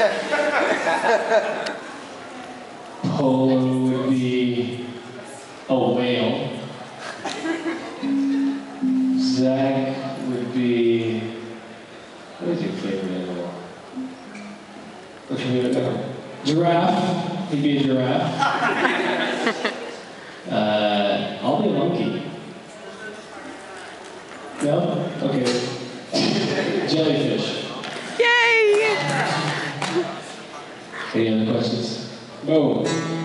Polo would be a whale. Zach would be, what is your favorite animal? What's your favorite animal? Giraffe. He'd be a giraffe. I'll be a monkey. No? Okay. Jellyfish. Yay! Any other questions? No.